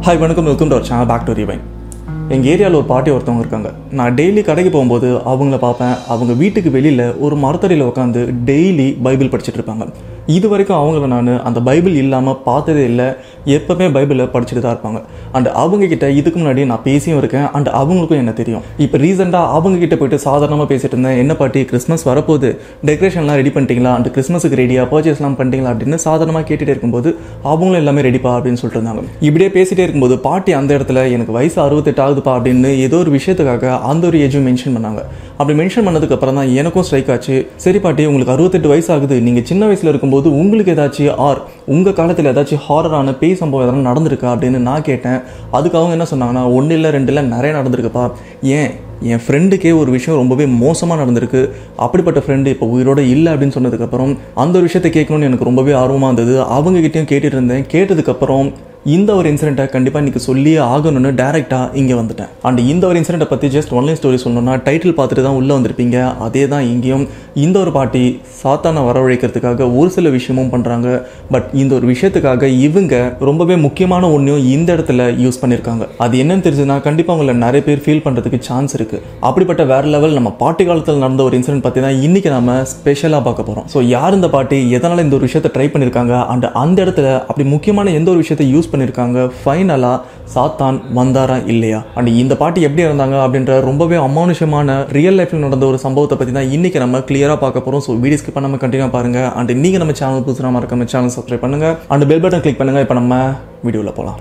Hi வணக்கம், welcome to our channel back to rewind. எங்கள் ஏரியாவில் ஒரு பாட்டி ஒருத்தவங்க இருக்காங்க. நான் டெய்லி கடைக்கு போகும்போது அவங்கள பார்ப்பேன். அவங்க வீட்டுக்கு வெளியில் ஒரு மரத்தடியில் உட்காந்து டெய்லி பைபிள் படிச்சுட்டு இருப்பாங்க. இது வரைக்கும் அவங்கள நான் அந்த பைபிள் இல்லாமல் பார்த்ததே இல்லை. எப்போவுமே பைபிளை படிச்சுட்டு தான் இருப்பாங்க. அண்ட் அவங்கக்கிட்ட இதுக்கு முன்னாடி நான் பேசியும் இருக்கேன். அண்ட் அவங்களுக்கும் என்ன தெரியும். இப்போ ரீசெண்டாக அவங்கக்கிட்ட போயிட்டு சாதாரணமாக பேசிட்டு இருந்தேன். என்ன பாட்டி, கிறிஸ்மஸ் வரப்போகுது, டெக்கரேஷன்லாம் ரெடி பண்ணிட்டீங்களா, அண்ட் கிறிஸ்மஸுக்கு ரெடியாக பர்ச்சேஸ்லாம் பண்ணிட்டீங்களா அப்படின்னு சாதாரணமாக கேட்டுகிட்டே இருக்கும்போது அவங்களும் எல்லாமே ரெடிப்பா அப்படின்னு சொல்லிட்டு இருந்தாங்க. இப்படியே பேசிகிட்டே இருக்கும்போது பாட்டி அந்த இடத்துல எனக்கு வயசு 68 ஆகுதுப்பா அப்படின்னு ஏதோ ஒரு விஷயத்துக்காக அந்த ஒரு ஏஜும் மென்ஷன் பண்ணாங்க. அப்படி மென்ஷன் பண்ணதுக்கு அப்புறம் தான் எனக்கும் ஸ்ட்ரைக் ஆச்சு. சரி பாட்டி, உங்களுக்கு 68 வயசு ஆகுது, நீங்கள் சின்ன வயசில் இருக்கும்போது உங்களுக்கு ஏதாச்சும் உங்கள் காலத்தில் ஏதாச்சும் ஹாரரான பேய் சம்பவம் எதனா நடந்திருக்கா அப்படின்னு நான் கேட்டேன். அதுக்கு அவங்க என்ன சொன்னாங்கன்னா, 1 இல்லை 2 இல்லை நிறைய நடந்திருக்குப்பா. ஏன் என் ஃப்ரெண்டுக்கே ஒரு விஷயம் ரொம்பவே மோசமாக நடந்திருக்கு. அப்படிப்பட்ட ஃப்ரெண்டு இப்போ உயிரோடு இல்லை அப்படின்னு சொன்னதுக்கப்புறம் அந்த ஒரு விஷயத்தை கேட்கணும்னு எனக்கு ரொம்பவே ஆர்வமாக இருந்தது. அவங்ககிட்டையும் கேட்டுட்டு இருந்தேன். கேட்டதுக்கப்புறம் இந்த ஒரு இன்சிடென்ட்டை கண்டிப்பாக இன்றைக்கி சொல்லியே ஆகணும்னு டேரெக்டாக இங்கே வந்துட்டேன். அண்ட் இந்த ஒரு இன்சிடென்ட்டை பற்றி ஜஸ்ட் ஒன்லைன் ஸ்டோரி சொல்லணும்னா டைட்டில் பார்த்துட்டு தான் உள்ளே வந்திருப்பீங்க. அதே தான் இங்கேயும். இந்த ஒரு பாட்டி சாத்தானை வரவழைக்கிறதுக்காக ஒரு சில விஷயமும் பண்ணுறாங்க. பட் இந்த ஒரு விஷயத்துக்காக இவங்க ரொம்பவே முக்கியமான ஒன்றையும் இந்த இடத்துல யூஸ் பண்ணியிருக்காங்க. அது என்னன்னு தெரிஞ்சுன்னா கண்டிப்பாக உங்களை நிறைய பேர் ஃபீல் பண்ணுறதுக்கு சான்ஸ் இருக்குது. அப்படிப்பட்ட வேறு லெவல் நம்ம பாட்டி காலத்தில் நடந்த ஒரு இன்சிடென்ட் பற்றி தான் இன்றைக்கி நம்ம ஸ்பெஷலாக பார்க்க போகிறோம். ஸோ யார் இந்த பாட்டி, எதனால் இந்த ஒரு விஷயத்தை ட்ரை பண்ணியிருக்காங்க, அண்ட் அந்த இடத்துல அப்படி முக்கியமான எந்த ஒரு விஷயத்தை யூஸ் பண்ணியிருக்காங்க, ஃபைனலாக சாத்தான் வந்தாரா இல்லையா, அண்ட் இந்த பாட்டி எப்படி இருந்தாங்க அப்படின்ற ரொம்பவே அமானுஷமான ரியல் லைஃப்பில் நடந்த ஒரு சம்பவத்தை பற்றி தான் இன்றைக்கி நம்ம கிளியராக பார்க்க போகிறோம். ஸோ வீடியோ ஸ்கிப் பண்ணாமல் கண்டினியூ பாருங்கள். அண்ட் நீங்கள் நம்ம சேனல் புதுசாக மறக்காம சேனல் சப்ஸ்கிரைப் பண்ணுங்கள் அண்ட் பெல் பட்டன் கிளிக் பண்ணுங்கள். இப்போ நம்ம வீடியோவில் போகலாம்.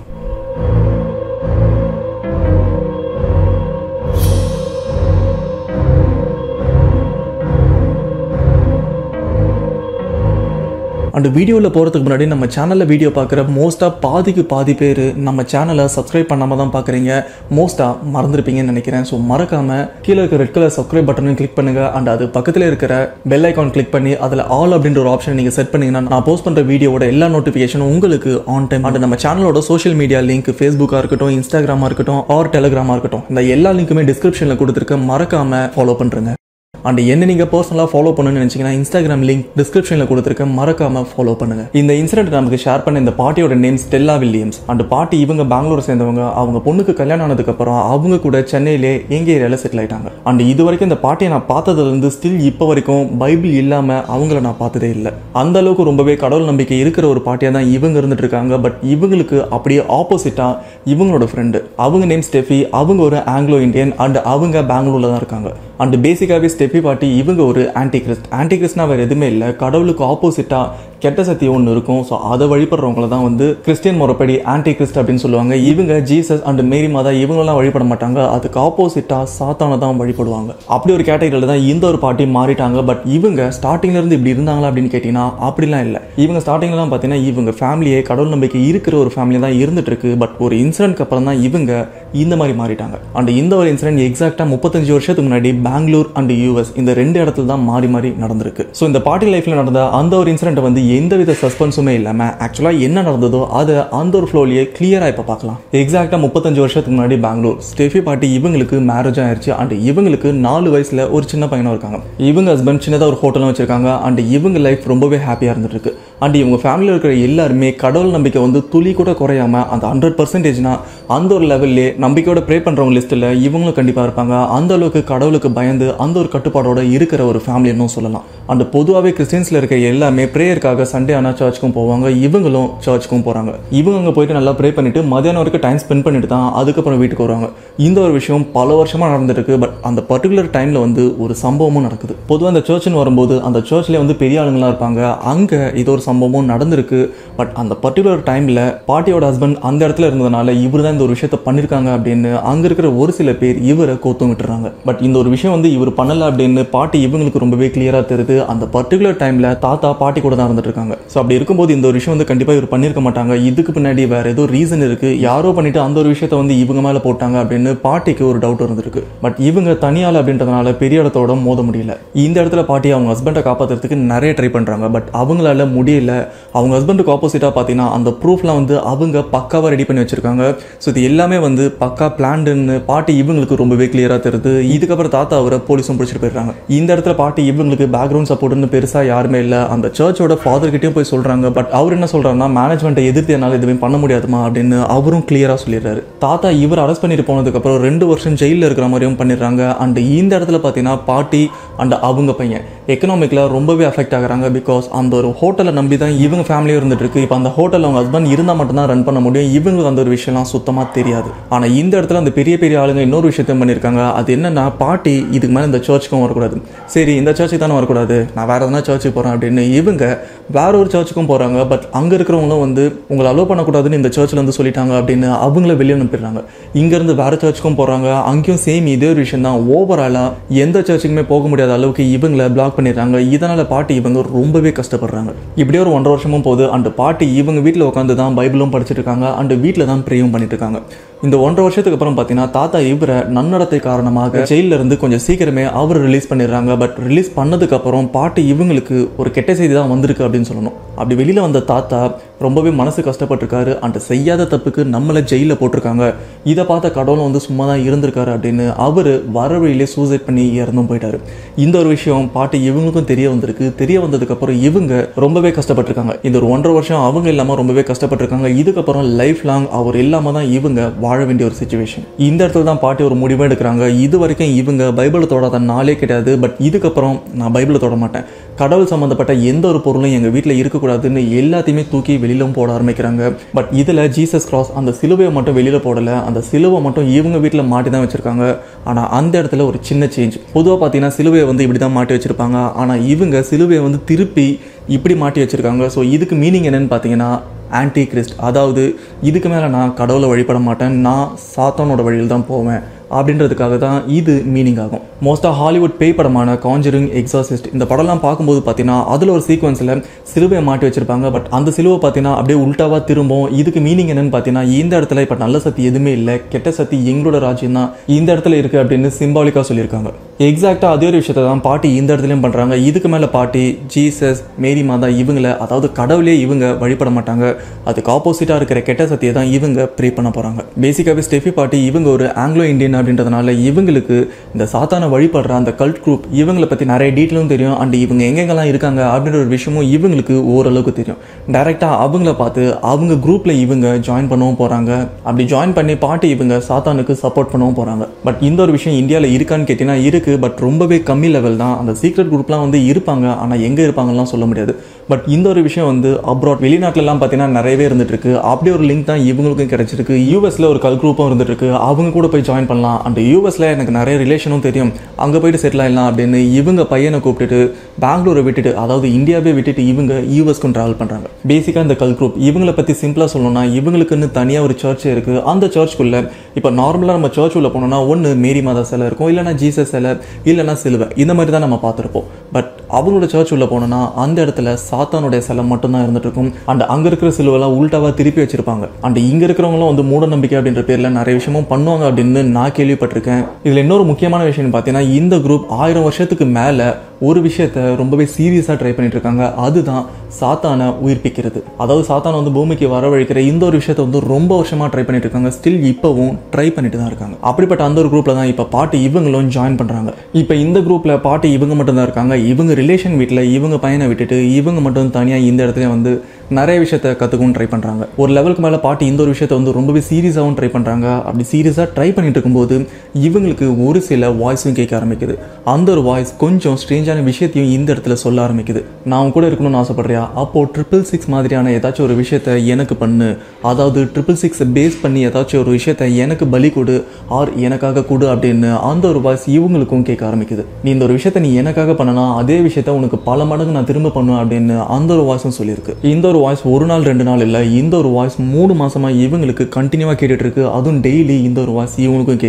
அண்ட் வீடியோவில் போகிறதுக்கு முன்னாடி நம்ம சேனலில் வீடியோ பார்க்குற மோஸ்ட்டாக பாதிக்கு பாதி பேர் நம்ம சேனலை சப்ஸ்கிரைப் பண்ணாமல் தான் பார்க்குறீங்க. மோஸ்ட்டாக மறந்துருப்பீங்கன்னு நினைக்கிறேன். ஸோ மறக்காமல் கீழே இருக்க ரெட் கலர் சப்ஸ்கிரைப் பட்டனையும் கிளிக் பண்ணுங்கள். அண்ட் அது பக்கத்தில் இருக்கிற பெல் ஐக்கான் கிளிக் பண்ணி அதில் ஆல் அப்படின்ற ஒரு ஆப்ஷன் நீங்கள் செட் பண்ணிங்கன்னா நான் போஸ்ட் பண்ணுற வீடியோட எல்லா நோட்டிஃபிகேஷனும் உங்களுக்கு ஆன் டைம். அண்ட் நம்ம சேனலோட சோஷியல் மீடியா லிங்க் ஃபேஸ்புக்காக இருக்கட்டும், இன்ஸ்டாகிராமாக இருக்கட்டும், ஆர் டெலிகிராமாக இருக்கட்டும், இந்த எல்லா லிங்க்குமே டிஸ்கிரிப்ஷனில் கொடுத்துருக்க, மறக்காமல் ஃபாலோ பண்ணுறேங்க. அண்ட் என்ன நீங்கள் பர்சனலாக ஃபாலோ பண்ணணும்னு நினச்சிங்கன்னா இன்ஸ்டாகிராம் லிங்க் டிஸ்கிரிப்ஷனில் கொடுத்துருக்க, மறக்காமல் ஃபாலோ பண்ணுங்கள். இந்த இன்சிடென்ட் நமக்கு ஷேர் பண்ண இந்த பாட்டியோட நேம் ஸ்டெல்லா வில்லியம்ஸ். அண்ட் பாட்டி இவங்க பெங்களூர் சேர்ந்தவங்க. அவங்க பொண்ணுக்கு கல்யாணம் ஆனதுக்கப்புறம் அவங்க கூட சென்னையிலே எங்கள் ஏரியாவில் செட்டில் ஆகிட்டாங்க. அண்ட் இது வரைக்கும் இந்த பாட்டியை நான் பார்த்ததுலேருந்து ஸ்டில் இப்போ வரைக்கும் பைபிள் இல்லாமல் அவங்கள நான் பார்த்ததே இல்லை. அந்த அளவுக்கு ரொம்பவே கடவுள் நம்பிக்கை இருக்கிற ஒரு பாட்டியாக தான் இவங்க இருந்துட்டு இருக்காங்க. பட் இவங்களுக்கு அப்படியே ஆப்போசிட்டாக இவங்களோட ஃப்ரெண்டு, அவங்க நேம் ஸ்டெஃபி. அவங்க ஒரு ஆங்கிலோ இண்டியன் அண்ட் அவங்க பெங்களூரில் தான் இருக்காங்க. அண்ட் பேசிக்காகவே ஸ்டெஃபி பாட்டி இவங்க ஒரு ஆன்டிகிறிஸ்ட்னா வேறு எதுவுமே இல்லை. கடவுளுக்கு ஆப்போசிட்டாக கெட்ட சக்தி ஒன்று இருக்கும். ஸோ அதை வழிபடுறவங்கள தான் கிறிஸ்டியன் முறைப்படி ஆன்டிகிறிஸ்ட் அப்படின்னு சொல்லுவாங்க. இவங்க ஜீசஸ் அண்ட் மேரி மாதா இவங்களாம் வழிபட மாட்டாங்க. அதுக்கு ஆப்போசிட்டாக சாத்தானை தான் வழிபடுவாங்க. அப்படி ஒரு கேட்டகரியில் தான் இந்த ஒரு பாட்டி மாறிட்டாங்க. பட் இவங்க ஸ்டார்டிங்லேருந்து இப்படி இருந்தாங்களா அப்படின்னு கேட்டிங்கன்னா அப்படிலாம் இல்லை. இவங்க ஸ்டார்டிங்லாம் பார்த்தீங்கன்னா இவங்க ஃபேமிலியே கடவுள் நம்பிக்கை இருக்கிற ஒரு ஃபேமிலி தான் இருந்துட்டு இருக்கு. பட் ஒரு இன்சிடென்ட்க்கு அப்புறம் தான் இவங்க இந்த மாதிரி மாறிட்டாங்க. அண்ட் இந்த ஒரு இன்சிடென்ட் எக்ஸாக்டாக 35 வருஷத்துக்கு முன்னாடி பெங்களூர் அண்ட் யூஎஸ் இந்த 2 இடத்துல தான் மாறி நடந்திருக்கு. ஸோ இந்த பாட்டி லைஃப்பில் நடந்த அந்த ஒரு இன்சிடென்ட் எந்தவித சஸ்பென்ஸுமே இல்லாமல் ஆக்சுவலாக என்ன நடந்ததோ அதை அந்த ஒரு ஃப்ளோலியே கிளியராக இப்போ பார்க்கலாம். எக்ஸாக்டாக 35 வருஷத்துக்கு முன்னாடி பெங்களூர் ஸ்டெஃபி பாட்டி இவங்களுக்கு மேரேஜ் ஆயிடுச்சு. அண்ட் இவங்களுக்கு 4 வயசில் ஒரு சின்ன பையனும் இருக்காங்க. இவங்க ஹஸ்பண்ட் சின்னதாக ஒரு ஹோட்டலும் வச்சிருக்காங்க. அண்ட் இவங்க லைஃப் ரொம்பவே ஹாப்பியாக இருந்துட்டு இருக்கு. அண்ட் இவங்க ஃபேமிலியில் இருக்கிற எல்லாருமே கடவுள் நம்பிக்கை துளி கூட குறையாம அந்த 100%னா அந்த ஒரு லெவல்லே நம்பிக்கையோட ப்ரே பண்ணுறவங்க லிஸ்ட்டில் இவங்களும் கண்டிப்பாக இருப்பாங்க. அந்த அளவுக்கு கடவுளுக்கு பயந்து அந்த ஒரு கட்டுப்பாடோட இருக்கிற ஒரு ஃபேமிலின்னு சொல்லலாம். அண்ட் பொதுவாகவே கிறிஸ்டியன்ஸில் இருக்க எல்லாமே ப்ரேயருக்காக சண்டே ஆனால் சர்ச்சுக்கும் போவாங்க. இவங்களும் சர்ச்சுக்கும் போகிறாங்க. இவங்க அங்கே போயிட்டு நல்லா ப்ரே பண்ணிட்டு மதியானம் வரைக்கும் டைம் ஸ்பெண்ட் பண்ணிட்டு தான் அதுக்கப்புறம் வீட்டுக்கு வருவாங்க. இந்த ஒரு விஷயம் பல வருஷமாக நடந்துருக்கு. பட் அந்த பர்டிகுலர் டைமில் ஒரு சம்பவமும் நடக்குது. பொதுவாக அந்த சர்ச்சுன்னு வரும்போது அந்த சர்ச்லேயே பெரிய ஆளுங்களாக இருப்பாங்க. அங்கே இது ஒரு சம்பவமும் நடந்திருக்கு. பட் அந்த பர்டிகுலர் டைமில் பாட்டியோட ஹஸ்பண்ட் அந்த இடத்துல இருந்ததுனால இவர் தான் இந்த ஒரு விஷயத்தை பண்ணியிருக்காங்க அப்படின்னு அங்கே இருக்கிற ஒரு சில பேர் இவரை கோத்தம் விட்டுறாங்க. பட் இந்த ஒரு விஷயம் இவர் பண்ணலை அப்படின்னு பாட்டி இவங்களுக்கு ரொம்பவே கிளியராக தெரியுது. அந்த பர்டிகுலர் டைமில் தாத்தா பாட்டி கூட தான் இருந்துட்டு இருக்காங்க. ஸோ அப்படி இருக்கும்போது இந்த ஒரு விஷயம் கண்டிப்பாக இவர் பண்ணியிருக்க மாட்டாங்க. இதுக்கு பின்னாடி வேற ஏதோ ரீசன் இருக்கு. யாரோ பண்ணிட்டு அந்த ஒரு விஷயத்தை இவங்க மேலே போட்டாங்க அப்படின்னு பாட்டிக்கு ஒரு டவுட் இருந்திருக்கு. பட் இவங்க தனியால் அப்படின்றதுனால பெரிய இடத்தோட மோத முடியல. இந்த இடத்துல பாட்டி அவங்க ஹஸ்பண்டை காப்பாற்றுறதுக்கு நிறைய ட்ரை பண்ணுறாங்க. பட் அவங்களால முடியவே இல்லை. அவங்க ஹஸ்பண்டுக்கு ஆப்போசிட்டாக பார்த்தீங்கன்னா அந்த ப்ரூஃப்லாம் வந்து அவங்க பக்காவாக ரெடி பண்ணி வச்சுருக்காங்க. ஸோ இது எல்லாமே வந்து பக்கா பிளான்டுன்னு பாட்டி இவங்களுக்கு ரொம்பவே கிளியராக தெரியுது. இதுக்கப்புறம் தாத்தா அவரை போலீஸும் பிடிச்சிட்டு போயிடுறாங்க. இந்த இடத்துல பாட்டி இவங்களுக்கு பேக்ரவுண்ட் சப்போர்ட்னு பெருசாக யாருமே இல்லை. அந்த சர்ச்சோட ஃபாதர்கிட்டையும் போய் சொல்கிறாங்க. பட் அவர் என்ன சொல்கிறாருன்னா, மேனேஜ்மெண்ட்டை எதிர்த்து என்னால் எதுவுமே பண்ண முடியாதுமா அப்படின்னு அவரும் கிளியராக சொல்லிடுறாரு. தாத்தா இவர் அரெஸ்ட் பண்ணிட்டு போனதுக்கப்புறம் 2 வருஷம் ஜெயிலில் இருக்கிற மாதிரியும் பண்ணிடுறாங்க. அண்ட் இந்த இடத்துல பார்த்தீங்கன்னா பாட்டி அண்ட் அவங்க பையன் எக்கனாமிக்கில் ரொம்பவே அஃபெக்ட் ஆகுறாங்க. பிகாஸ் அந்த ஒரு ஹோட்டலை நம்பி தான் இவங்க ஃபேமிலியும் இருந்துட்டு இருக்கு. இப்போ அந்த ஹோட்டல் அவங்க ஹஸ்பண்ட் இருந்தால் மட்டும்தான் ரன் பண்ண முடியும். இவங்களுக்கு அந்த ஒரு விஷயம்லாம் சுத்தமாக தெரியாது. ஆனால் இந்த இடத்துல அந்த பெரிய பெரிய ஆளுங்க இன்னொரு விஷயத்தையும் பண்ணியிருக்காங்க. அது என்னன்னா, பாட்டி இதுக்கு மேலே இந்த சர்ச்சுக்கும் வரக்கூடாது, சரி இந்த சர்ச்சுக்கு தானே வரக்கூடாது, நான் வேறு எதனா சர்ச்சுக்கு போகிறேன் அப்படின்னு இவங்க வேற ஒரு சர்ச்சுக்கும் போகிறாங்க. பட் அங்கே இருக்கிறவங்களும் வந்து உங்களை அலோவ் பண்ணக்கூடாதுன்னு இந்த சர்ச்சில் வந்து சொல்லிட்டாங்க அப்படின்னு அவங்கள வெளியே அனுப்பிடுறாங்க. இங்கேருந்து வேறு சர்ச்சுக்கும் போகிறாங்க. அங்கேயும் சேம் இதே ஒரு விஷயம் தான். ஓவராலாக எந்த சர்ச்சுக்குமே போக முடியாத அளவுக்கு இவங்களை பிளாக் பண்ணிடுறாங்க. இதனால் பாட்டி இவங்க ரொம்பவே கஷ்டப்படுறாங்க. இப்படியே ஒரு 1.5 வருஷமும் போகுது. அண்ட் பாட்டி இவங்க வீட்டில் உட்காந்து தான் பைபிளும் படிச்சுட்டு இருக்காங்க. அண்ட் வீட்டில் தான் ப்ரேயும் பண்ணிட்டு இருக்காங்க. இந்த 1.5 வருஷத்துக்கு அப்புறம் பார்த்தீங்கன்னா தாத்தா இவரை நன்னடத்தை காரணமாக ஜெயிலில் இருந்து கொஞ்சம் சீக்கிரமே அவர் ரிலீஸ் பண்ணிடுறாங்க. பட் ரிலீஸ் பண்ணதுக்கு அப்புறம் பாட்டி இவங்களுக்கு ஒரு கெட்ட செய்தி தான் வந்திருக்கு அப்படின்னு சொல்லணும். அப்படி வெளியில் வந்த தாத்தா ரொம்பவே மனசு கஷ்டப்பட்டிருக்காரு. அண்ட் செய்யாத தப்புக்கு நம்மளை ஜெயிலில் போட்டிருக்காங்க, இதை பார்த்த கடவுளும் வந்து சும்மா தான் இருந்திருக்காரு அப்படின்னு அவர் வர வழியிலே சூசைட் பண்ணி இறந்தும் போயிட்டாரு. இந்த ஒரு விஷயம் பாட்டி இவங்களுக்கும் தெரிய வந்திருக்கு. தெரிய வந்ததுக்கப்புறம் இவங்க ரொம்பவே கஷ்டப்பட்டிருக்காங்க. இந்த ஒரு 1.5 வருஷம் அவங்க இல்லாமல் ரொம்பவே கஷ்டப்பட்டிருக்காங்க. இதுக்கப்புறம் லைஃப் லாங் அவர் இல்லாமல் தான் இவங்க வாழ வேண்டிய ஒரு சிச்சுவேஷன். இந்த இடத்துல தான் பாட்டி ஒரு முடிவை எடுக்கிறாங்க. இது வரைக்கும் இவங்க பைபிளை தொடாத நாளே கிடையாது. பட் இதுக்கப்புறம் நான் பைபிளை தொட மாட்டேன், கடவுள் சம்மந்தப்பட்ட எந்த ஒரு பொருளும் எங்கள் வீட்டில் இருக்கக்கூடாதுன்னு எல்லாத்தையுமே தூக்கி வெளியிலும் போட ஆரம்பிக்கிறாங்க. பட் இதில் ஜீசஸ் கிராஸ் அந்த சிலுவையை மட்டும் வெளியில் போடலை. அந்த சிலுவை மட்டும் இவங்க வீட்டில் மாட்டி தான் வச்சுருக்காங்க. ஆனால் அந்த இடத்துல ஒரு சின்ன சேஞ்ச். பொதுவாக பார்த்தீங்கன்னா சிலுவையை வந்து இப்படி தான் மாட்டி வச்சுருப்பாங்க. ஆனால் இவங்க சிலுவையை வந்து திருப்பி இப்படி மாட்டி வச்சுருக்காங்க. ஸோ இதுக்கு மீனிங் என்னன்னு பார்த்தீங்கன்னா, ஆன்டி கிறிஸ்ட். அதாவது இதுக்கு மேலே நான் கடவுளை வழிபட மாட்டேன், நான் சாத்தானோட வழியில் தான் போவேன் அப்படின்றதுக்காக தான் இது மீனிங் ஆகும். மோஸ்ட்டாக ஹாலிவுட் பேய் படமான காஞ்சரிங், எக்ஸாசிஸ்ட் இந்த படம்லாம் பார்க்கும்போது பார்த்தீங்கன்னா அதில் ஒரு சீக்வன்ஸில் சிலுவையை மாட்டி வச்சிருப்பாங்க. பட் அந்த சிலுவை பார்த்தீங்கன்னா அப்படியே உல்ட்டாவாக திரும்பும். இதுக்கு மீனிங் என்னன்னு பார்த்தீங்கன்னா, இந்த இடத்துல இப்போ நல்ல சக்தி எதுவுமே இல்லை, கெட்ட சக்தி எங்களோட ராஜ்யம் தான் இந்த இடத்துல இருக்குது அப்படின்னு சிம்பாலிக்காக சொல்லியிருக்காங்க. எக்ஸாக்டாக அதே ஒரு விஷயத்தை தான் பாட்டி இந்த இடத்துலையும் பண்ணுறாங்க. இதுக்கு மேலே பாட்டி ஜீசஸ், மேரி மாதா இவங்களை, அதாவது கடவுளே இவங்க வழிபட மாட்டாங்க. அதுக்கு ஆப்போசிட்டாக இருக்கிற கெட்ட சக்தியை தான் இவங்க ப்ரே பண்ண போகிறாங்க. பேசிக்காகவே ஸ்டெஃபி பாட்டி இவங்க ஒரு ஆங்கிலோ இந்தியன் அப்படின்றதுனால இவங்களுக்கு இந்த சாத்தானை வழிபடுற அந்த கல்ட் குரூப் இவங்களை பற்றி நிறைய டீட்டெயிலும் தெரியும். அண்ட் இவங்க எங்கெங்கெல்லாம் இருக்காங்க அப்படின்ற ஒரு விஷயமும் இவங்களுக்கு ஓரளவுக்கு தெரியும். டைரெக்டாக அவங்கள பார்த்து அவங்க குரூப்பில் இவங்க ஜாயின் பண்ணவும் போகிறாங்க. அப்படி ஜாயின் பண்ணி பாட்டி இவங்க சாத்தானுக்கு சப்போர்ட் பண்ணவும் போகிறாங்க. பட் இந்த ஒரு விஷயம் இந்தியாவில் இருக்கான்னு கேட்டிங்கன்னா இருக்குது. பட் ரொம்பவே கம்மி லெவல் தான். அந்த சீக்ரெட் குரூப்லாம் வந்து இருப்பாங்க, ஆனால் எங்கே இருப்பாங்கலாம் சொல்ல முடியாது. பட் இந்த ஒரு விஷயம் வந்து அப்ராட் வெளிநாட்டிலலாம் பார்த்தீங்கன்னா நிறையவே இருந்துட்டு இருக்கு. அப்படி ஒரு லிங்க் தான் இவங்களுக்கும் கிடைச்சிருக்கு. யூஎஸ்ல ஒரு கல் குரூப்பும் இருந்துட்டு இருக்கு. அவங்க கூட போய் ஜாயின் பண்ணலாம். அண்ட் யூஎஸ்ல எனக்கு நிறைய ரிலேஷனும் தெரியும், அங்கே போயிட்டு செட்டில் ஆகலாம் அப்படின்னு இவங்க பையனை கூப்பிட்டுட்டு பெங்களூரை விட்டுட்டு, அதாவது இந்தியாவே விட்டுட்டு இவங்க யூஎஸ்க்கும் ட்ராவல் பண்ணுறாங்க. பேசிக்காக இந்த கல் குரூப் இவங்களை பற்றி சிம்பிளாக சொல்லணும்னா, இவங்களுக்குன்னு தனியாக ஒரு சர்ச்சே இருக்குது. அந்த சர்ச்சுக்குள்ளே இப்போ நார்மலாக நம்ம சர்ச் உள்ள போனோம்னா ஒன்று மேரி மாதா சிலை இருக்கும், இல்லைனா ஜீசஸ் சிலை, இல்லைனா சிலுவை, இந்த மாதிரி தான் நம்ம பார்த்துருப்போம். பட் அவங்களோட சர்ச் உள்ள போனோம்னா அந்த இடத்துல சாத்தானுடைய சிலை மட்டும்தான் இருந்துட்டு இருக்கும். அண்ட் அங்கே இருக்கிற சிலுவெல்லாம் உல்டாவாக திருப்பி வச்சிருப்பாங்க. அண்ட் இங்கே இருக்கிறவங்களும் வந்து மூட நம்பிக்கை அப்படின்ற பேரில் நிறைய விஷயமும் பண்ணுவாங்க அப்படின்னு நான் கேள்விப்பட்டிருக்கேன். இதில் இன்னொரு முக்கியமான விஷயம் பார்த்தீங்கன்னா, இந்த குரூப் 1000 வருஷத்துக்கு மேலே ஒரு விஷயத்தை ரொம்பவே சீரியஸாக ட்ரை பண்ணிட்டு இருக்காங்க. அதுதான் சாத்தானை உயிர்ப்பிக்கிறது. அதாவது சாத்தானை வந்து பூமிக்கு வரவழைக்கிற இந்த ஒரு விஷயத்தை வந்து ரொம்ப வருஷமாக ட்ரை பண்ணிட்டு இருக்காங்க. ஸ்டில் இப்போவும் ட்ரை பண்ணிட்டு தான் இருக்காங்க. அப்படிப்பட்ட அந்த ஒரு குரூப்பில் தான் இப்போ பாட்டி இவங்களும் ஜாயின் பண்ணுறாங்க. இப்போ இந்த குரூப்பில் பாட்டி இவங்க மட்டும் தான் இருக்காங்க. இவங்க ரிலேஷன் வீட்டில் இவங்க பையனை விட்டுட்டு இவங்க மட்டும் தனியாக இந்த இடத்துல வந்து நிறைய விஷயத்தை கற்றுக்கவும் ட்ரை பண்ணுறாங்க. ஒரு லெவலுக்கு மேலே பாட்டி இந்த ஒரு விஷயத்தை வந்து ரொம்பவே சீரியஸாகவும் ட்ரை பண்ணுறாங்க. அப்படி சீரியஸாக ட்ரை பண்ணிட்டு இருக்கும்போது இவங்களுக்கு ஒரு சில வாய்ஸும் கேட்க ஆரம்பிக்குது. அந்த ஒரு வாய்ஸ் கொஞ்சம் ஸ்ட்ரேஞ்சான விஷயத்தையும் இந்த இடத்துல சொல்ல ஆரம்பிக்குது. நான் கூட இருக்கணும்னு ஆசைப்படுறியா, அப்போது 666 மாதிரியான ஏதாச்சும் ஒரு விஷயத்தை எனக்கு பண்ணு, அதாவது 666 பேஸ் பண்ணி ஏதாச்சும் ஒரு விஷயத்தை எனக்கு பலி கொடு ஆர் எனக்காக கொடு அப்படின்னு அந்த ஒரு வாய்ஸ் இவங்களுக்கும் கேட்க ஆரம்பிக்குது. நீ இந்த ஒரு விஷயத்தை நீ எனக்காக பண்ணனா அதே விஷயத்த உனக்கு பல மடங்கு நான் திரும்ப பண்ணுவேன் அப்படின்னு அந்த ஒரு வாய்ஸும் சொல்லியிருக்கு. இந்த ஒரு வாய்ஸ் ஒரு நாள் 2 நாள் இல்லை, இந்த ஒரு வாய்ஸ் 3 மாசமா இவங்களுக்கு கண்டினியூவாக கேட்டுட்டு இருக்கு. அதுவும் டெய்லி இந்த ஒரு வாய்ஸ் இவங்களுக்கும் கேட்குது.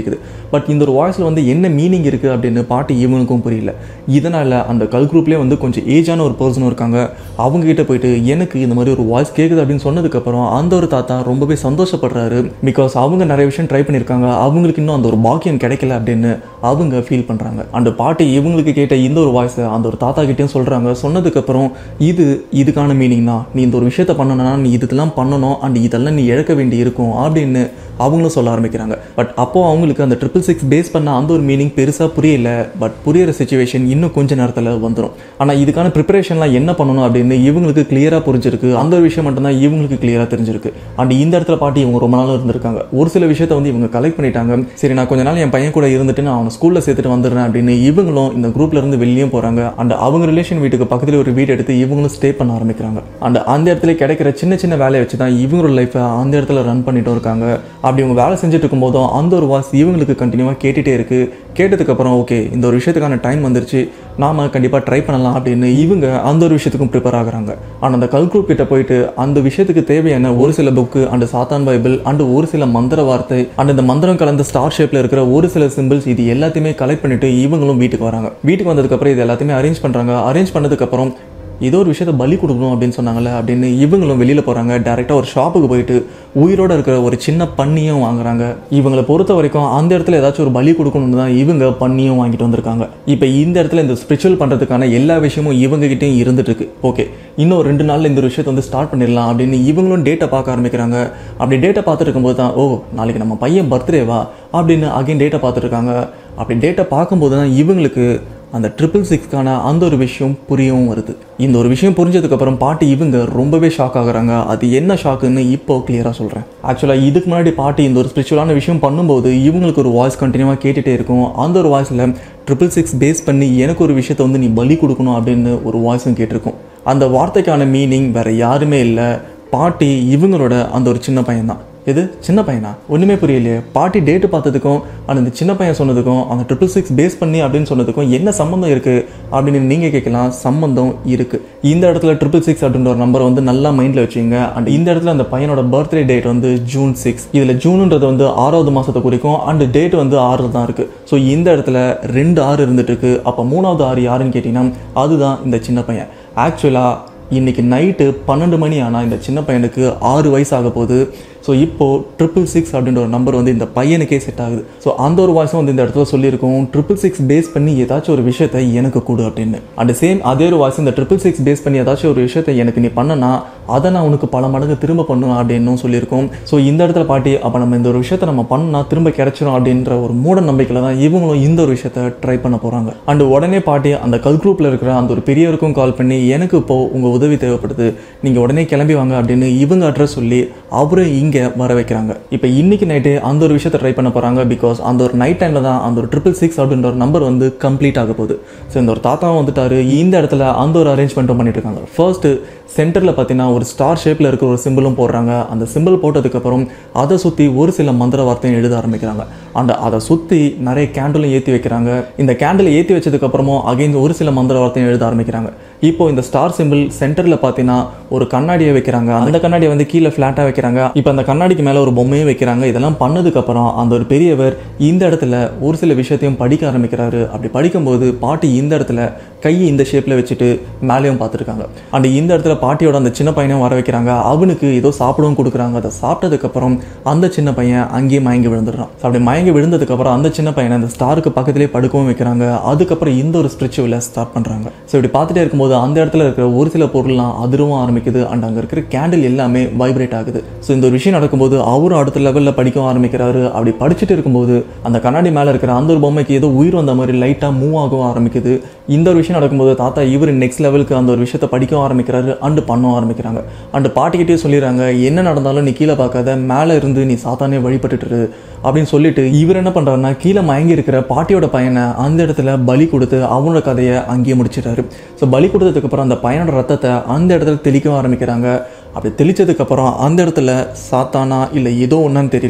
பட் இந்த ஒரு வாய்ஸில் வந்து என்ன மீனிங் இருக்குது அப்படின்னு பாட்டி இவனுக்கும் புரியல. இதனால் அந்த கல் குரூப்லேயே வந்து கொஞ்சம் ஏஜான ஒரு பர்சனும் இருக்காங்க. அவங்ககிட்ட போயிட்டு எனக்கு இந்த மாதிரி ஒரு வாய்ஸ் கேட்குது அப்படின்னு சொன்னதுக்கப்புறம் அந்த ஒரு தாத்தா ரொம்பவே சந்தோஷப்படுறாரு. பிகாஸ் அவங்க நிறைய விஷயம் ட்ரை பண்ணியிருக்காங்க, அவங்களுக்கு இன்னும் அந்த ஒரு பாக்கியம் கிடைக்கல அப்படின்னு அவங்க ஃபீல் பண்ணுறாங்க. அந்த பாட்டி இவங்களுக்கு கேட்ட இந்த ஒரு வாய்ஸை அந்த ஒரு தாத்தா கிட்டேயும் சொல்கிறாங்க. சொன்னதுக்கப்புறம் இதுக்கான மீனிங் தான், நீ இந்த ஒரு விஷயத்த பண்ணணும்னா நீ இதெல்லாம் பண்ணணும் அண்ட் இதெல்லாம் நீ இழக்க வேண்டி இருக்கும் அப்படின்னு அவங்களும் சொல்ல ஆரம்பிக்கிறாங்க. பட் அப்போ அவங்களுக்கு அந்த 666 பேஸ் பண்ண அந்த ஒரு மீனிங் பெருசாக புரியல. பட் புரியிற சிச்சுவேஷன் இன்னும் கொஞ்ச நேரத்தில் வந்துடும். ஆனால் இதுக்கான ப்ரிப்பரேஷன்லாம் என்ன பண்ணணும் அப்படின்னு இவங்களுக்கு கிளியராக புரிஞ்சிருக்கு. அந்த ஒரு விஷயம் மட்டும்தான் இவங்களுக்கு கிளியராக தெரிஞ்சிருக்கு. அண்ட் இந்த இடத்துல பாட்டி இவங்க ரொம்ப நாளும் இருந்திருக்காங்க. ஒரு சில விஷயத்தை வந்து இவங்க கலெக்ட் பண்ணிட்டாங்க. சரி, நான் கொஞ்ச நாள் என் பையன் கூட இருந்துட்டு நான் அவனை ஸ்கூலில் சேர்த்துட்டு வந்துடுறேன் அப்படின்னு இவங்களும் இந்த குரூப்ல இருந்து வெளியும் போகிறாங்க. அண்ட் அவங்க ரிலேஷன் வீட்டுக்கு பக்கத்தில் ஒரு வீடு எடுத்து இவங்களும் ஸ்டே பண்ண ஆரம்பிக்கிறாங்க. அண்ட் அந்த இடத்துல கிடைக்கிற சின்ன சின்ன வேலையை வச்சு தான் இவங்களோட லைஃப்பை அந்த இடத்துல ரன் பண்ணிட்டு இருக்காங்க. அப்படி இவங்க வேலை செஞ்சுட்டு இருக்கும்போதும் அந்த ஒரு வாய்ஸ் இவங்களுக்கு கண்டினியூவாக கேட்டுகிட்டே இருக்குது. கேட்டதுக்கப்புறம் ஓகே, இந்த ஒரு விஷயத்துக்கான டைம் வந்துருச்சு, நாம் கண்டிப்பாக ட்ரை பண்ணலாம் அப்படின்னு இவங்க அந்த ஒரு விஷயத்துக்கும் ப்ரிப்பேர் ஆகுறாங்க. ஆனால் அந்த கல் குரூப் கிட்ட போயிட்டு அந்த விஷயத்துக்கு தேவையான ஒரு சில புக்கு அண்ட் சாத்தான் பைபிள் அண்ட் ஒரு சில மந்திர வார்த்தை அண்ட் இந்த மந்திரம் கலந்த ஸ்டார் ஷேப்பில் இருக்கிற ஒரு சில சிம்பிள்ஸ் இது எல்லாத்தையுமே கலெக்ட் பண்ணிட்டு இவங்களும் வீட்டுக்கு வராங்க. வீட்டுக்கு வந்ததுக்கப்புறம் இது எல்லாத்தையுமே அரேஞ்ச் பண்ணுறாங்க. அரேஞ்ச் பண்ணதுக்கப்புறம் ஏதோ ஒரு விஷயத்த பலி கொடுக்கணும் அப்படின்னு சொன்னாங்களே அப்படின்னு இவங்களும் வெளியில் போகிறாங்க. டேரெக்டாக ஒரு ஷாப்புக்கு போயிட்டு உயிரோடு இருக்கிற ஒரு சின்ன பன்னியும் வாங்குறாங்க. இவங்களை பொறுத்த வரைக்கும் அந்த இடத்துல ஏதாச்சும் ஒரு பலி கொடுக்கணும்னு தான் இவங்க பன்னியும் வாங்கிட்டு வந்திருக்காங்க. இப்போ இந்த இடத்துல இந்த ஸ்பிரிச்சுவல் பண்ணுறதுக்கான எல்லா விஷயமும் இவங்ககிட்டையும் இருந்துட்டு இருக்கு. ஓகே, இன்னும் 2 நாளில் இந்த ஒரு விஷயத்தை வந்து ஸ்டார்ட் பண்ணிடலாம் அப்படின்னு இவங்களும் டேட்டை பார்க்க ஆரம்பிக்கிறாங்க. அப்படி டேட்டை பார்த்துட்டு இருக்கும்போது தான் நாளைக்கு நம்ம பையன் பர்த்டேவா அப்படின்னு அகைன் டேட்டை பார்த்துட்டு இருக்காங்க. அப்படி டேட்டை பார்க்கும்போது தான் இவங்களுக்கு அந்த 666க்கான அந்த ஒரு விஷயம் புரியவும் வருது. இந்த ஒரு விஷயம் புரிஞ்சதுக்கப்புறம் பாட்டி இவங்க ரொம்பவே ஷாக் ஆகுறாங்க. அது என்ன ஷாக்குன்னு இப்போ கிளியராக சொல்கிறேன். ஆக்சுவலாக இதுக்கு முன்னாடி பாட்டி இந்த ஒரு ஸ்பிரிச்சுவலான விஷயம் பண்ணும்போது இவங்களுக்கு ஒரு வாய்ஸ் கண்டினியூவாக கேட்டுகிட்டே இருக்கும். அந்த ஒரு வாய்ஸில் 666 பேஸ் பண்ணி எனக்கு ஒரு விஷயத்தை வந்து நீ பலி கொடுக்கணும் அப்படின்னு ஒரு வாய்ஸும் கேட்டிருக்கும். அந்த வார்த்தைக்கான மீனிங் வேறு யாருமே இல்லை, பாட்டி இவங்களோட அந்த ஒரு சின்ன பையன் தான். இது சின்ன பையனா? ஒன்றுமே புரியலையே. பாட்டி டேட்டு பார்த்ததுக்கும் அந்த சின்ன பையன் சொன்னதுக்கும் அந்த 666 பேஸ் பண்ணி அப்படின்னு சொன்னதுக்கும் என்ன சம்மந்தம் இருக்குது அப்படின்னு நீங்கள் கேட்கலாம். சம்மந்தம் இருக்குது. இந்த இடத்துல 666 அப்படின்ற ஒரு நம்பரை வந்து நல்லா மைண்டில் வச்சுங்க. அண்ட் இந்த இடத்துல அந்த பையனோட பர்த்டே டேட் வந்து June 6. இதில் ஜூனுன்றது வந்து 6வது மாதத்தை குறிக்கும் அண்ட் டேட் வந்து 6 தான் இருக்குது. ஸோ இந்த இடத்துல 2 6 இருந்துட்டு இருக்கு. அப்போ 3வது 6 யாருன்னு கேட்டிங்கன்னா அதுதான் இந்த சின்ன பையன். ஆக்சுவலாக இன்றைக்கி நைட்டு 12 மணி ஆனால் இந்த சின்ன பையனுக்கு 6 வயசு ஆக போகுது. ஸோ இப்போது 666 அப்படின்ற ஒரு நம்பர் வந்து இந்த பையனுக்கே செட் ஆகுது. ஸோ அந்த ஒரு வாய்ஸும் வந்து இந்த இடத்துல சொல்லியிருக்கோம், 666 பேஸ் பண்ணி ஏதாச்சும் ஒரு விஷயத்தை எனக்கு கொடு அப்படின்னு. அண்ட் சேம் அதே ஒரு வாய்ஸ் இந்த 666 பேஸ் பண்ணி ஏதாச்சும் ஒரு விஷயத்தை எனக்கு நீ பண்ணனா அதை நான் உனக்கு பல மடங்கு திரும்ப பண்ணுவேன் அப்படின்னு சொல்லியிருக்கோம். ஸோ இந்த இடத்துல பாட்டி அப்போ நம்ம இந்த ஒரு விஷயத்தை நம்ம பண்ணால் திரும்ப கிடைச்சிடும் அப்படின்ற ஒரு மூட நம்பிக்கையில் தான் இவங்களும் இந்த ஒரு விஷயத்தை ட்ரை பண்ண போகிறாங்க. அண்ட் உடனே பாட்டி அந்த கல் குரூப்பில் இருக்கிற அந்த ஒரு பெரியவருக்கும் கால் பண்ணி எனக்கு இப்போது உங்கள் உதவி தேவைப்படுது, நீங்கள் உடனே கிளம்பி வாங்க அப்படின்னு இவங்க அட்ரஸ் சொல்லி அவரை இங்கே வர வைக்கிறாங்க. இப்போ இன்னைக்கு நைட்டு அந்த ஒரு விஷயத்தை ட்ரை பண்ண போகிறாங்க. பிகாஸ் அந்த ஒரு நைட் டைமில் தான் அந்த ஒரு 666 அப்படின்ற ஒரு நம்பர் வந்து கம்ப்ளீட் ஆக போகுது. ஸோ இந்த ஒரு தாத்தாவும் வந்துட்டாரு. இந்த இடத்துல அந்த ஒரு அரேஞ்ச்மெண்ட்டும் பண்ணிட்டு இருக்காங்க. ஃபர்ஸ்ட்டு சென்டரில் பார்த்தீங்கன்னா ஒரு ஸ்டார் ஷேப்பில் இருக்கிற ஒரு சிம்பிளும் போடுறாங்க. அந்த சிம்பிள் போட்டதுக்கப்புறம் அதை சுற்றி ஒரு சில மந்திர வார்த்தையும் எழுத ஆரம்பிக்கிறாங்க. அண்ட் அதை சுற்றி நிறைய கேண்டிலும் ஏற்றி வைக்கிறாங்க. இந்த கேண்டில் ஏற்றி வச்சதுக்கப்புறமும் அகைன் ஒரு சில மந்திர வார்த்தையும் எழுத ஆரம்பிக்கிறாங்க. இப்போ இந்த ஸ்டார் சிம்பிள் சென்டரில் பார்த்தீங்கன்னா ஒரு கண்ணாடியை வைக்கிறாங்க. அந்த கண்ணாடியை வந்து கீழே ஃப்ளாட்டாக வைக்கிறாங்க. இப்போ அந்த கண்ணாடிக்கு மேலே ஒரு பொம்மையும் வைக்கிறாங்க. இதெல்லாம் பண்ணதுக்கப்புறம் அந்த ஒரு பெரியவர் இந்த இடத்துல ஒரு சில விஷயத்தையும் படிக்க ஆரம்பிக்கிறாரு. அப்படி படிக்கும்போது பாட்டி இந்த இடத்துல கையை இந்த ஷேப்பில் வச்சுட்டு மேலேயும் பார்த்துருக்காங்க. அண்ட் இந்த இடத்துல பாட்டியோட அந்த சின்ன பையனையும் வர வைக்கிறாங்க. அவனுக்கு ஏதோ சாப்பிடவும் கொடுக்குறாங்க. அதை சாப்பிட்டதுக்கப்புறம் அந்த சின்ன பையன் அங்கேயே மயங்கி விழுந்துடுறான். அப்படி மயங்கி விழுந்ததுக்கப்புறம் அந்த சின்ன பையனை அந்த ஸ்டாருக்கு பக்கத்திலே படுக்கவும் வைக்கிறாங்க. அதுக்கப்புறம் இந்த ஒரு ஸ்பிரிச்சுவலை ஸ்டார்ட் பண்ணுறாங்க. ஸோ இப்படி பார்த்துட்டே இருக்கும்போது அந்த இடத்துல இருக்கிற ஒரு சில பொருள்லாம் அதிரவும் ஆரம்பிக்குது. அண்ட் அங்கே இருக்கிற கேண்டில் எல்லாமே வைப்ரேட் ஆகுது. ஸோ இந்த ஒரு விஷயம் நடக்கும்போது அவரும் அடுத்த லெவலில் படிக்கவும் ஆரம்பிக்கிறாரு. அப்படி படிச்சுட்டு இருக்கும்போது அந்த கண்ணாடி மேலே இருக்கிற அந்த ஒரு பொம்மைக்கு ஏதோ உயிர் வந்த மாதிரி லைட்டாக மூவ் ஆகவும் ஆரம்பிக்குது. இந்த ஒரு விஷயம் நடக்கும்போது தாத்தா இவர் நெக்ஸ்ட் லெவலுக்கு அந்த ஒரு விஷயத்தை படிக்கவும் ஆரம்பிக்கிறாரு அண்டு பண்ணவும் ஆரம்பிக்கிறாங்க. அண்டு பாட்டிக்கிட்டே சொல்லிடுறாங்க, என்ன நடந்தாலும் நீ கீழே பார்க்காத, மேலே இருந்து நீ சாத்தானே வழிபட்டுட்டு அப்படின்னு சொல்லிட்டு இவர் என்ன பண்ணுறாருன்னா கீழே மயங்கி இருக்கிற பாட்டியோட பையனை அந்த இடத்துல பலி கொடுத்து அவனோட கதையை அங்கேயே முடிச்சிட்டாரு. ஸோ பலி கொடுத்ததுக்கப்புறம் அந்த பையனோட ரத்தத்தை அந்த இடத்துல தெளிக்கவும் ஆரம்பிக்கிறாங்க. அப்படி தெளித்ததுக்கப்புறம் அந்த இடத்துல சாத்தானா இல்லை ஏதோ ஒன்றான்னு தெரியல,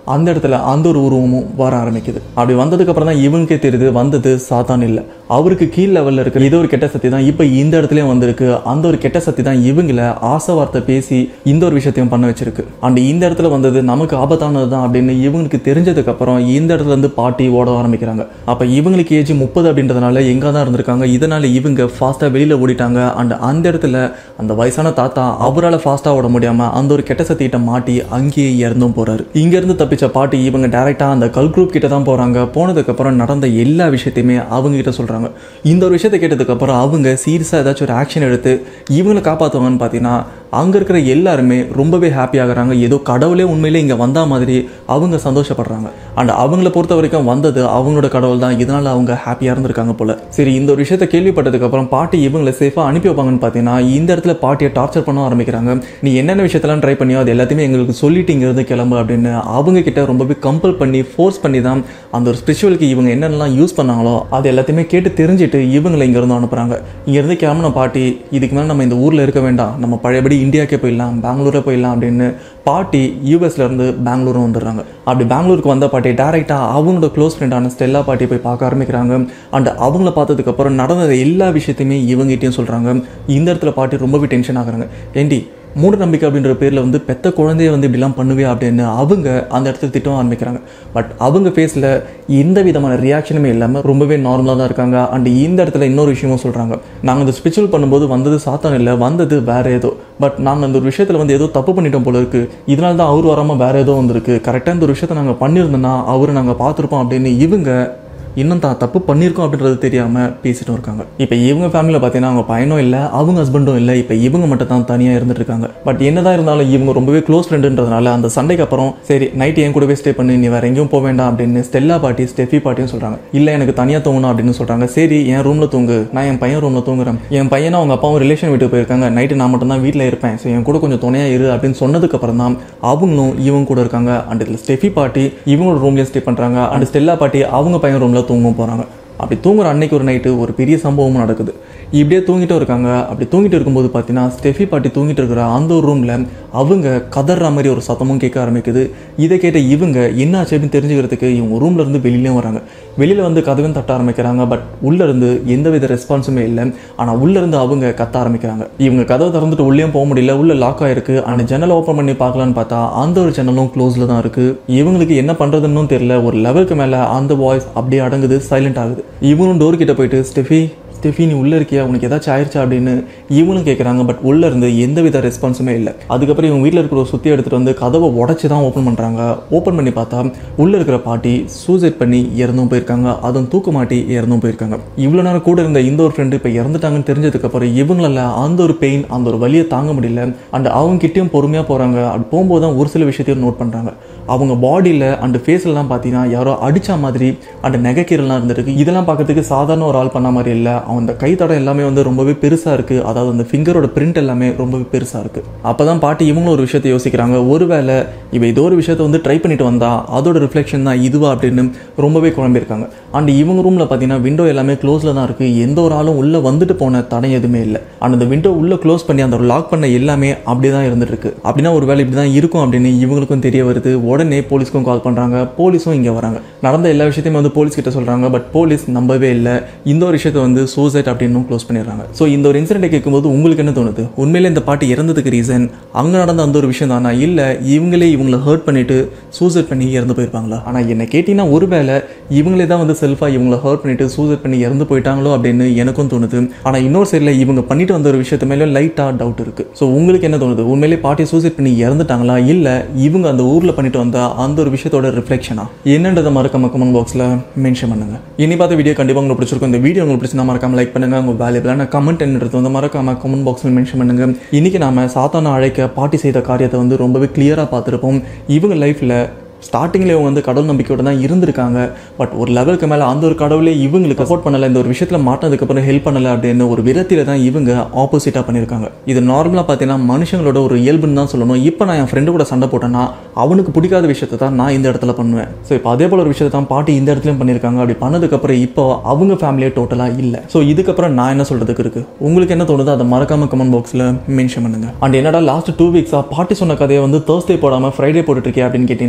அந்த இடத்துல அந்த ஒரு உருவமும் வர ஆரம்பிக்குது. அப்படி வந்ததுக்கு அப்புறம் தான் இவனுக்கே தெரியுது வந்தது சாத்தான் இல்லை, அவருக்கு கீழ் லெவலில் இருக்கிற ஏதோ ஒரு கெட்ட சக்தி தான் இப்போ இந்த இடத்துலயும் வந்திருக்கு. அந்த ஒரு கெட்ட சக்தி தான் இவங்கள ஆசை வார்த்தை பேசி இந்த ஒரு விஷயத்தையும் பண்ண வச்சிருக்கு. அண்ட் இந்த இடத்துல வந்தது நமக்கு ஆபத்தானது தான் அப்படின்னு இவங்களுக்கு தெரிஞ்சதுக்கு அப்புறம் இந்த இடத்துல இருந்து பாட்டி ஓட ஆரம்பிக்கிறாங்க. அப்ப இவங்களுக்கு ஏஜ் 30 அப்படின்றதுனால எங்க தான் இருந்திருக்காங்க. இதனால இவங்க ஃபாஸ்டா வெளியில ஓடிட்டாங்க. அண்ட் அந்த இடத்துல அந்த வயசான தாத்தா அவரால் ஃபாஸ்டா ஓட முடியாம அந்த ஒரு கெட்ட சக்திகிட்ட மாட்டி அங்கேயே இறந்தும் போறாரு. இங்க இருந்து தப்பிச்ச பாட்டி இவங்க டைரக்டா அந்த கல் குரூப் கிட்ட தான் போறாங்க. போனதுக்கு அப்புறம் நடந்த எல்லா விஷயத்தையுமே அவங்க கிட்ட சொல்றாங்க. இந்த ஒரு விஷயத்தை கேட்டதுக்கு அப்புறம் அவங்க சீரியஸா ஏதாச்சும் ஒரு ஆக்ஷன் எடுத்து இவங்களை காப்பாற்றுவாங்கன்னு பார்த்தீங்கன்னா அங்கே இருக்கிற எல்லாருமே ரொம்பவே ஹாப்பி ஆகுறாங்க. ஏதோ கடவுளே உண்மையிலே இங்கே வந்தா மாதிரி அவங்க சந்தோஷப்படுறாங்க. அண்ட் அவங்கள பொறுத்த வரைக்கும் வந்தது அவங்களோட கடவுள் தான், இதனால அவங்க ஹாப்பியாக இருந்திருக்காங்க போல. சரி, இந்த ஒரு விஷயத்தை கேள்விப்பட்டதுக்கு அப்புறம் பாட்டி இவங்களை சேஃபாக அனுப்பி வைப்பாங்கன்னு பார்த்தீங்கன்னா இந்த இடத்துல பாட்டியை டார்ச்சர் பண்ண ஆரம்பிக்கிறாங்க. நீ என்னென்ன விஷயத்தெல்லாம் ட்ரை பண்ணியோ அது எல்லாத்தையுமே எங்களுக்கு சொல்லிட்டு இங்கிருந்து கிளம்பு அப்படின்னு அவங்க கிட்ட ரொம்பவே கம்பல் பண்ணி ஃபோர்ஸ் பண்ணி தான் அந்த ஒரு ஸ்பிரிச்சுவலுக்கு இவங்க என்னென்னலாம் யூஸ் பண்ணாங்களோ அது எல்லாத்தையுமே கேட்டு தெரிஞ்சுட்டு இவங்களை இங்கேருந்து அனுப்புகிறாங்க. இங்கேருந்து கிளம்பின பாட்டி இதுக்கு மேலே நம்ம இந்த ஊரில் இருக்க வேண்டாம், நம்ம பழையபடி இந்தியாவுக்கே போயிடலாம், பெங்களூரே போயிடலாம் அப்படின்னு பாட்டி யூஎஸ்லேருந்து பெங்களூரும் வந்துடுறாங்க. அப்படி பெங்களூருக்கு வந்த பாட்டி டைரெக்டாக அவங்களோட க்ளோஸ் ஃப்ரெண்டான ஸ்டெல்லா பாட்டி போய் பார்க்க ஆரம்பிக்கிறாங்க. அண்ட் அவங்கள பார்த்ததுக்கப்புறம் நடந்த எல்லா விஷயத்தையுமே இவங்ககிட்டையும் சொல்கிறாங்க. இந்த இடத்துல பாட்டி ரொம்பவே டென்ஷன் ஆகுறாங்க. ஏண்டி மூட நம்பிக்கை அப்படின்ற பேரில் வந்து பெத்த குழந்தைய வந்து இப்படிலாம் பண்ணுவே அப்படின்னு அவங்க அந்த இடத்துல திட்டம் ஆரம்பிக்கிறாங்க. பட் அவங்க ஃபேஸில் எந்த விதமான ரியாக்ஷனுமே இல்லாமல் ரொம்பவே நார்மலாக தான் இருக்காங்க. அண்ட் இந்த இடத்துல இன்னொரு விஷயமும் சொல்கிறாங்க. நாங்கள் இந்த ஸ்பிரிச்சுவல் பண்ணும்போது வந்தது சாத்தான் இல்லை, வந்தது வேறு ஏதோ. பட் நாங்கள் அந்த ஒரு விஷயத்தில் வந்து ஏதோ தப்பு பண்ணிட்டோம் போல இருக்குது, இதனால தான் அவர் வராமல் வேறு ஏதோ வந்திருக்கு. கரெக்டாக இந்த ஒரு விஷயத்தை நாங்கள் பண்ணியிருந்தோன்னா அவரை நாங்கள் பார்த்துருப்போம் அப்படின்னு இவங்க இன்னும் தான் தப்பு பண்ணியிருக்கோம் அப்படின்றது தெரியாமல் பேசிட்டும் இருக்காங்க. இப்போ இவங்க ஃபேமிலியில் பார்த்தீங்கன்னா அவங்க பையனும் இல்லை, அவங்க ஹஸ்பண்டும் இல்லை, இப்போ இவங்க மட்டும் தான் தனியாக இருந்துட்டு இருக்காங்க. பட் என்னதான் இருந்தாலும் இவங்க ரொம்பவே க்ளோஸ் ஃப்ரெண்டுன்றதுனால அந்த சண்டைக்கு அப்புறம் சரி நைட்டு என் கூடவே ஸ்டே பண்ணி நீ வேறு எங்கேயும் போக வேண்டாம் அப்படின்னு ஸ்டெல்லா பாட்டி ஸ்டெஃபி பாட்டியும் சொல்கிறாங்க. இல்லை எனக்கு தனியாக தூங்கணும் அப்படின்னு சொல்கிறாங்க. சரி என் ரூமில் தூங்கு, நான் என் பையன் ரூமில் தூங்குறேன், என் பையனும் அவங்க அப்பாவும் ரிலேஷன் வீட்டுக்கு போயிருக்காங்க, நைட்டு நான் மட்டும் தான் வீட்டில் இருப்பேன், ஸோ என் கூட கொஞ்சம் துணையாக இரு அப்படின்னு சொன்னதுக்கப்புறம் தான் அவங்களும் இவங்க கூட இருக்காங்க. அண்ட் இதில் ஸ்டெஃபி பாட்டி இவங்களோட ரூம்லேயே ஸ்டே பண்ணுறாங்க. அண்ட் ஸ்டெல்லா பாட்டி அவங்க பையன் ரூமில் தூங்கவும் போகிறாங்க. அப்படி தூங்குற அன்னைக்கு ஒரு நைட்டு ஒரு பெரிய சம்பவமும் நடக்குது. இப்படியே தூங்கிட்டு இருக்காங்க. அப்படி தூங்கிட்டு இருக்கும்போது பார்த்தீங்கன்னா ஸ்டெஃபி பாட்டி தூங்கிட்டு இருக்கிற அந்த ஒரு ரூமில் அவங்க கதற மாதிரி ஒரு சத்தமும் கேட்க ஆரம்பிக்குது. இதை கேட்ட இவங்க என்ன ஆச்சு அப்படின்னு தெரிஞ்சுக்கிறதுக்கு இவங்க ரூம்ல இருந்து வெளியிலேயும் வராங்க. வெளியில் வந்து கதவையும் தட்ட ஆரம்பிக்கிறாங்க. பட் உள்ளேருந்து எந்தவித ரெஸ்பான்ஸுமே இல்லை. ஆனால் உள்ளேருந்து அவங்க கத்த ஆரம்பிக்கிறாங்க. இவங்க கதவை திறந்துட்டு உள்ளேயும் போக முடியல, உள்ள லாக் ஆயிருக்கு. ஆனால் ஜன்னல் ஓப்பன் பண்ணி பார்க்கலான்னு பார்த்தா அந்த ஒரு ஜன்னலும் க்ளோஸில் தான் இருக்குது. இவங்களுக்கு என்ன பண்ணுறதுன்னு தெரியல. ஒரு லெவலுக்கு மேலே அந்த வாய்ஸ் அப்படியே அடங்குது, சைலண்ட் ஆகுது. இவனும் டோர் கிட்ட போயிட்டு ஸ்டெஃபி நீ உள்ளே இருக்கியா, உனக்கு ஏதாச்சும் ஆயிடுச்சா அப்படின்னு இவனும் கேட்குறாங்க. பட் உள்ளே இருந்து எந்தவித ரெஸ்பான்ஸுமே இல்லை. அதுக்கப்புறம் இவங்க வீட்டில் இருக்கிற ஒரு சுற்றி எடுத்துகிட்டு வந்து கதவை உடச்சி தான் ஓப்பன் பண்ணுறாங்க. ஓப்பன் பண்ணி பார்த்தா உள்ளே இருக்கிற பாட்டி சூசைட் பண்ணி இறந்தும் போயிருக்காங்க. அதுவும் தூக்க மாட்டி இறந்தும் போயிருக்காங்க. இவ்வளோ நேரம் கூட இருந்த இந்த ஒரு ஃப்ரெண்டு இப்போ இறந்துட்டாங்கன்னு தெரிஞ்சதுக்கப்புறம் இவங்களால அந்த ஒரு பெயின் அந்த ஒரு வலியை தாங்க முடியல. அண்ட் அவங்க கிட்டேயும் பொறுமையாக போகிறாங்க. அப்படி போகும்போது தான் ஒரு சில விஷயத்தையும் நோட் பண்ணுறாங்க. அவங்க பாடியில் அண்ட் ஃபேஸ்லாம் பார்த்தீங்கன்னா யாரோ அடித்த மாதிரி அண்ட் நெகைக்கீரெல்லாம் இருந்துருக்கு. இதெல்லாம் பார்க்கறதுக்கு சாதாரண ஒரு ஆள் பண்ண மாதிரி இல்லை. அந்த கைத்தடம் எல்லாமே வந்து ரொம்பவே பெருசாக இருக்குது. அதாவது அந்த ஃபிங்கரோட பிரிண்ட் எல்லாமே ரொம்பவே பெருசாக இருக்குது. அப்போ தான் பாட்டி இவங்களும் ஒரு விஷயத்தை யோசிக்கிறாங்க. ஒருவேளை இவ ஏதோ ஒரு விஷயத்தை வந்து ட்ரை பண்ணிட்டு வந்தா அதோட ரிஃப்ளெக்ஷன் தான் இதுவா அப்படின்னு ரொம்பவே குழம்பிருக்காங்க. அண்ட் இவங்க ரூமில் பார்த்தீங்கன்னா விண்டோ எல்லாமே க்ளோஸில் தான் இருக்குது. எந்த ஒரு ஆளும் உள்ளே வந்துட்டு போன தடை எதுவுமே இல்லை. அண்ட் அந்த விண்டோ உள்ளே க்ளோஸ் பண்ணி அந்த லாக் பண்ண எல்லாமே அப்படி தான் இருந்துட்டு இருக்கு. அப்படின்னா ஒரு வேளை இப்படி தான் இருக்கும் அப்படின்னு இவங்களுக்கும் தெரிய வருது. உடனே போலீஸ்க்கும் கால் பண்ணுறாங்க. போலீஸும் இங்கே வராங்க. நடந்த எல்லா விஷயத்தையுமே வந்து போலீஸ் கிட்ட சொல்கிறாங்க. பட் போலீஸ் நம்பவே இல்லை. இந்த ஒரு விஷயத்தை வந்து சூசைட் அப்படின்னு க்ளோஸ் பண்ணிடுறாங்க. ஸோ இந்த ஒரு இன்சிடென்ட்டை கேட்கும்போது உங்களுக்கு என்ன தோணுது? உண்மையிலே இந்த பாட்டி இறந்ததுக்கு ரீசன் அங்கே நடந்த அந்த ஒரு விஷயம் தானா, இல்லை இவங்களே இவங்களை ஹர்ட் பண்ணிட்டு சூசைட் பண்ணி இறந்து போயிருப்பாங்களா? ஆனால் என்ன கேட்டிங்கன்னா ஒருவேளை இவங்களே தான் வந்து செல்ஃபாக இவங்களை ஹர்ட் பண்ணிட்டு சூசைட் பண்ணி இறந்து போயிட்டாங்களோ அப்படின்னு எனக்கும் தோணுது. ஆனால் இன்னொரு சைடில் இவங்க பண்ணிட்டு வந்த ஒரு விஷயத்து மேலே லைட்டாக டவுட் இருக்குது. ஸோ உங்களுக்கு என்ன தோணுது? உண்மையிலே பாட்டி சூசைட் பண்ணி இறந்துட்டாங்களா, இல்லை இவங்க அந்த ஊரில் பண்ணிட்டு வந்த அந்த ஒரு விஷயத்தோட ரிஃப்ளெக்ஷனா என்னன்றதை மறக்காம கமெண்ட் பாக்ஸில் மென்ஷன் பண்ணுங்க. இனி பார்த்த வீடியோ கண்டிப்பாக உங்களுக்கு பிடிச்சிருக்கும். இந்த வீடியோ உங்களுக்கு பிடிச்சிருந்தா மறக்காம லைக் பண்ணுங்க. உங்க வேல்யூபிளான கமெண்ட் என்னன்றது வந்து மறக்காம கமெண்ட் பாக்ஸில் மென்ஷன் பண்ணுங்க. இன்னைக்கு நாம சாத்தான அழைக்க பாட்டி செய்த காரியத்தை வந்து ரொம்பவே கிளியராக பார்த்துருப்போம். இவங்க லைஃப்ல ஸ்டார்டிங்கில் இவங்க வந்து கடவுள் நம்பிக்கையோட தான் இருந்திருக்காங்க. பட் ஒரு லெவலுக்கு மேலே அந்த ஒரு கடவுளே இவங்களுக்கு சப்போர்ட் பண்ணலை, இந்த ஒரு விஷயத்தில் மாட்டினதுக்கப்புறம் ஹெல்ப் பண்ணலை அப்படின்னு ஒரு விரத்தில தான் இவங்க ஆப்போசிட்டாக பண்ணியிருக்காங்க. இது நார்மலாக பார்த்தீங்கன்னா மனுஷங்களோட ஒரு இயல்புன்னு தான் சொல்லணும். இப்போ நான் என் ஃப்ரெண்டு கூட சண்டை போட்டேன்னா அவனுக்கு பிடிக்காத விஷயத்தை தான் நான் இந்த இடத்துல பண்ணுவேன். ஸோ இப்போ அதே போல ஒரு விஷயத்தை தான் பாட்டி இந்த இடத்துலையும் பண்ணியிருக்காங்க. அப்படி பண்ணதுக்கப்புறம் இப்போ அவங்க ஃபேமிலியே டோட்டலாக இல்லை. ஸோ இதுக்கப்புறம் நான் என்ன சொல்கிறதுக்கு இருக்குது? உங்களுக்கு என்ன தோணுதோ அதை மறக்காம கமெண்ட் பாக்ஸில் மென்ஷன் பண்ணுங்க. அண்ட் என்னடா லாஸ்ட் 2 வீக்ஸாக பாட்டி சொன்ன கதையை வந்து தேர்ஸ்டே போடாமல் ஃப்ரைடே போட்டுட்டு இருக்கேன் அப்படின்னு கேட்டிங்கன்னா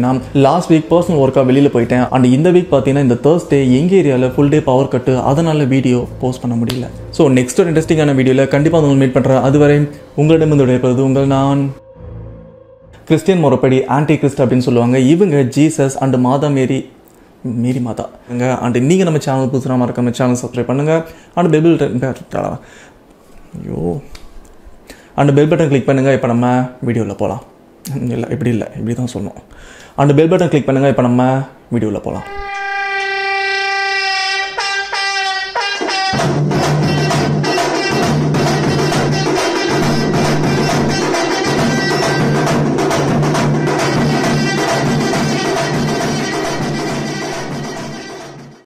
லாஸ்ட் வீக் பர்சனல் ஒர்க்காக வெளியில் போயிட்டேன். அண்ட் இந்த வீக் பார்த்தீங்கன்னா இந்த Thursday எங்கள் ஏரியாவில் ஃபுல் டே பவர் கட்டு, அதனால் வீடியோ போஸ்ட் பண்ண முடியல. ஸோ நெக்ஸ்ட் ஒரு இன்ட்ரெஸ்டிங்கான வீடியோவில் கண்டிப்பாக உங்களை மீட் பண்ணுறேன். அதுவரை உங்களிடமிருந்து விடைபெறுவது உங்கள் நான். கிறிஸ்டியன் முறைப்படி ஆன்டி கிறிஸ்ட் அப்படின்னு சொல்லுவாங்க. இவங்க Jesus and Mata Mary Mata and நீங்கள் நம்ம சேனல் புதுசாக மறக்காம சேனல் சப்ஸ்கிரைப் பண்ணுங்கள். அண்ட் பெல் பட்டன் கிளிக் பண்ணுங்கள். இப்போ நம்ம வீடியோவில் போகலாம். இல்லை இப்படி தான் சொல்லணும். அண்ட் பெல் பட்டன் கிளிக் பண்ணுங்கள். இப்போ நம்ம வீடியோவில் போகலாம்.